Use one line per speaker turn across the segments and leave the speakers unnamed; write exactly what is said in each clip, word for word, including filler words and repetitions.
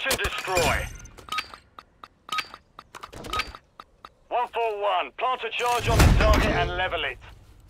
Search and destroy. one four one, plant a charge on the target and level it.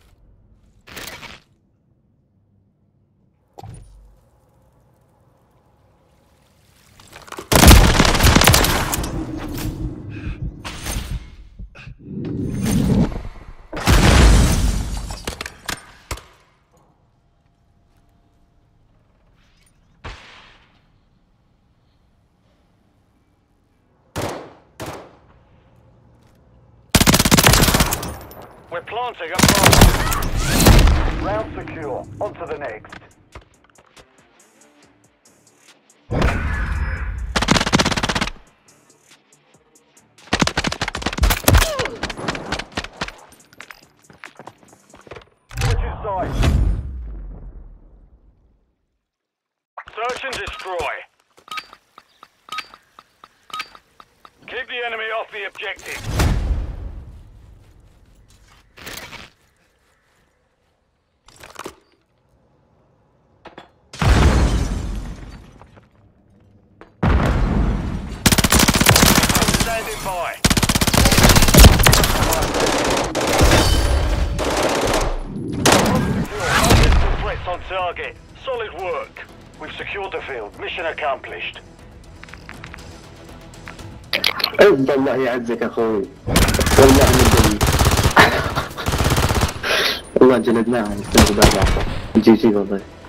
We're planting a bomb. Round secure. On to the next. Switching sides. Search and destroy. Keep the enemy off the objective. Standing by. Hostile threats on target. Solid work. We've secured the field. Mission accomplished.
الله يعزك اخوي. والله مدري. والله جلدناهم. جي جي والله.